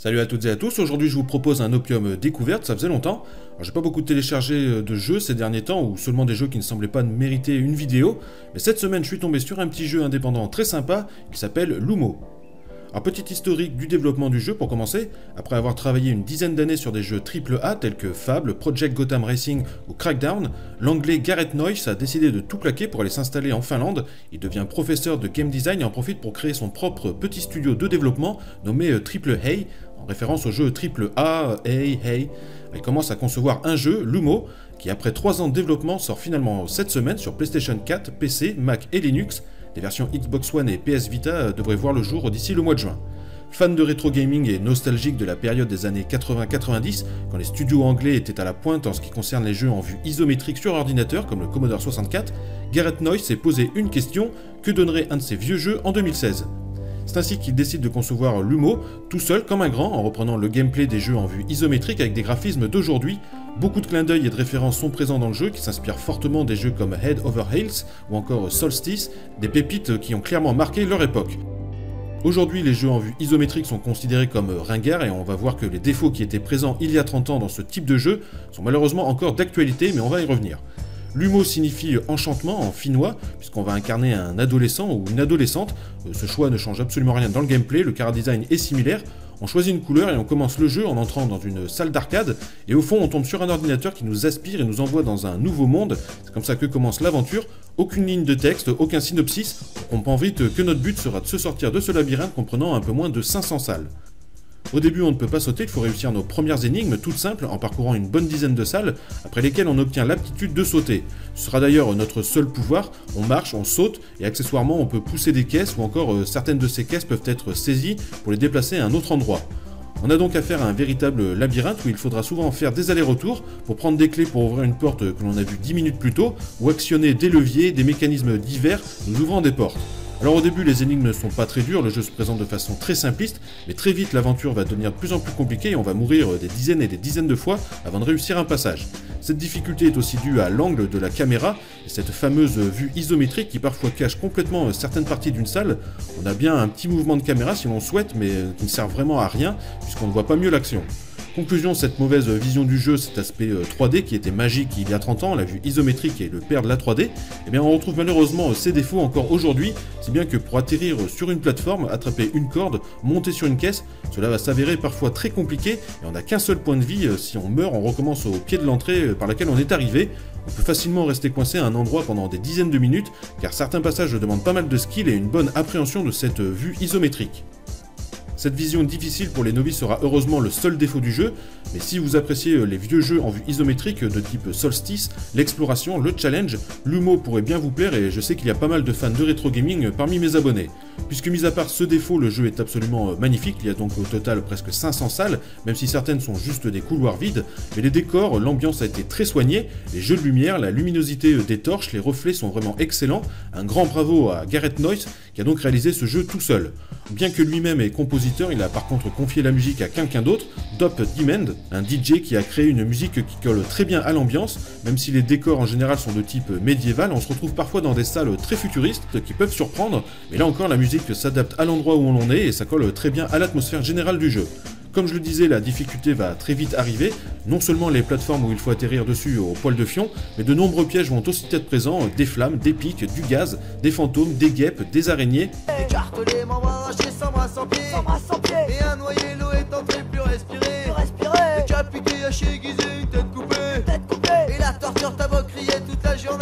Salut à toutes et à tous, aujourd'hui je vous propose un Opium découverte, ça faisait longtemps. Alors j'ai pas beaucoup téléchargé de jeux ces derniers temps, ou seulement des jeux qui ne semblaient pas mériter une vidéo, mais cette semaine je suis tombé sur un petit jeu indépendant très sympa, qui s'appelle Lumo. Alors petit historique du développement du jeu pour commencer, après avoir travaillé une dizaine d'années sur des jeux AAA tels que Fable, Project Gotham Racing ou Crackdown, l'anglais Gareth Noyce a décidé de tout plaquer pour aller s'installer en Finlande. Il devient professeur de game design et en profite pour créer son propre petit studio de développement nommé Triple A, en référence au jeu AAA, Hey. Il commence à concevoir un jeu, Lumo, qui après 3 ans de développement sort finalement cette semaine sur PlayStation 4, PC, Mac et Linux. Les versions Xbox One et PS Vita devraient voir le jour d'ici le mois de juin. Fan de rétro gaming et nostalgique de la période des années 80-90, quand les studios anglais étaient à la pointe en ce qui concerne les jeux en vue isométrique sur ordinateur comme le Commodore 64, Gareth Noyce s'est posé une question: que donnerait un de ses vieux jeux en 2016 ? C'est ainsi qu'il décide de concevoir Lumo, tout seul comme un grand, en reprenant le gameplay des jeux en vue isométrique avec des graphismes d'aujourd'hui. Beaucoup de clins d'œil et de références sont présents dans le jeu, qui s'inspirent fortement des jeux comme Head Over Heels ou encore Solstice, des pépites qui ont clairement marqué leur époque. Aujourd'hui, les jeux en vue isométrique sont considérés comme ringards et on va voir que les défauts qui étaient présents il y a 30 ans dans ce type de jeu sont malheureusement encore d'actualité, mais on va y revenir. Lumo signifie enchantement en finnois, puisqu'on va incarner un adolescent ou une adolescente. Ce choix ne change absolument rien dans le gameplay, le chara-design est similaire. On choisit une couleur et on commence le jeu en entrant dans une salle d'arcade, et au fond on tombe sur un ordinateur qui nous aspire et nous envoie dans un nouveau monde. C'est comme ça que commence l'aventure, aucune ligne de texte, aucun synopsis. On comprend vite que notre but sera de se sortir de ce labyrinthe comprenant un peu moins de 500 salles. Au début on ne peut pas sauter, il faut réussir nos premières énigmes toutes simples en parcourant une bonne dizaine de salles, après lesquelles on obtient l'aptitude de sauter. Ce sera d'ailleurs notre seul pouvoir, on marche, on saute, et accessoirement on peut pousser des caisses, ou encore certaines de ces caisses peuvent être saisies pour les déplacer à un autre endroit. On a donc affaire à un véritable labyrinthe où il faudra souvent faire des allers-retours pour prendre des clés pour ouvrir une porte que l'on a vue 10 minutes plus tôt, ou actionner des leviers, des mécanismes divers nous ouvrant des portes. Alors au début les énigmes ne sont pas très dures, le jeu se présente de façon très simpliste, mais très vite l'aventure va devenir de plus en plus compliquée et on va mourir des dizaines et des dizaines de fois avant de réussir un passage. Cette difficulté est aussi due à l'angle de la caméra, et cette fameuse vue isométrique qui parfois cache complètement certaines parties d'une salle. On a bien un petit mouvement de caméra si l'on souhaite, mais qui ne sert vraiment à rien puisqu'on ne voit pas mieux l'action. Conclusion, cette mauvaise vision du jeu, cet aspect 3D qui était magique il y a 30 ans, la vue isométrique est le père de la 3D, eh bien on retrouve malheureusement ces défauts encore aujourd'hui, si bien que pour atterrir sur une plateforme, attraper une corde, monter sur une caisse, cela va s'avérer parfois très compliqué, et on n'a qu'un seul point de vie, si on meurt on recommence au pied de l'entrée par laquelle on est arrivé. On peut facilement rester coincé à un endroit pendant des dizaines de minutes, car certains passages demandent pas mal de skill et une bonne appréhension de cette vue isométrique. Cette vision difficile pour les novices sera heureusement le seul défaut du jeu, mais si vous appréciez les vieux jeux en vue isométrique de type Solstice, l'exploration, le challenge, Lumo pourrait bien vous plaire et je sais qu'il y a pas mal de fans de rétro gaming parmi mes abonnés. Puisque mis à part ce défaut, le jeu est absolument magnifique, il y a donc au total presque 500 salles, même si certaines sont juste des couloirs vides, mais les décors, l'ambiance a été très soignée, les jeux de lumière, la luminosité des torches, les reflets sont vraiment excellents. Un grand bravo à Gareth Noyce qui a donc réalisé ce jeu tout seul. Bien que lui-même est compositeur, il a par contre confié la musique à quelqu'un d'autre, Dope Demand, un DJ qui a créé une musique qui colle très bien à l'ambiance. Même si les décors en général sont de type médiéval, on se retrouve parfois dans des salles très futuristes qui peuvent surprendre, mais là encore la musique s'adapte à l'endroit où on en est et ça colle très bien à l'atmosphère générale du jeu. Comme je le disais, la difficulté va très vite arriver, non seulement les plateformes où il faut atterrir dessus au poil de fion, mais de nombreux pièges vont aussi être présents, des flammes, des pics, du gaz, des fantômes, des guêpes, des araignées. Écarte les membres arrachés, sans bras sans pied. Et un noyé, l'eau est entrée, plus respirer. Décapité, haché, aiguisé, une tête coupée. Et la torture t'a beau crier toute la journée.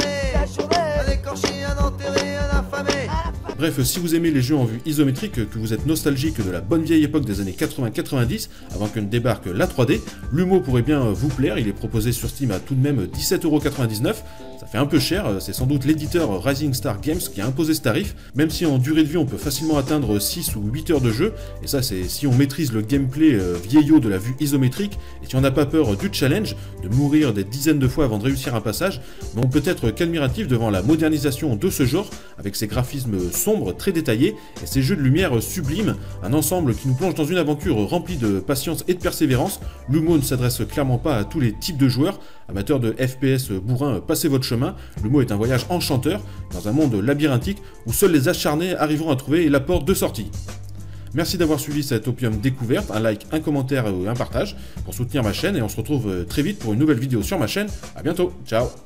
Un écorché, un enterré, un affamé. Bref, si vous aimez les jeux en vue isométrique, que vous êtes nostalgique de la bonne vieille époque des années 80-90, avant que ne débarque la 3D, Lumo pourrait bien vous plaire. Il est proposé sur Steam à tout de même 17,99€. Ça fait un peu cher, c'est sans doute l'éditeur Rising Star Games qui a imposé ce tarif, même si en durée de vie on peut facilement atteindre 6 ou 8 heures de jeu, et ça c'est si on maîtrise le gameplay vieillot de la vue isométrique, et si on n'a pas peur du challenge, de mourir des dizaines de fois avant de réussir un passage, mais on peut être qu'admiratif devant la modernisation de ce genre, avec ses graphismes sombres, très détaillés, et ses jeux de lumière sublimes, un ensemble qui nous plonge dans une aventure remplie de patience et de persévérance. Lumo ne s'adresse clairement pas à tous les types de joueurs, amateurs de FPS bourrin, passez votre chemin. Lumo est un voyage enchanteur dans un monde labyrinthique où seuls les acharnés arriveront à trouver la porte de sortie. Merci d'avoir suivi cette Opium découverte, un like, un commentaire et un partage pour soutenir ma chaîne et on se retrouve très vite pour une nouvelle vidéo sur ma chaîne. A bientôt, ciao.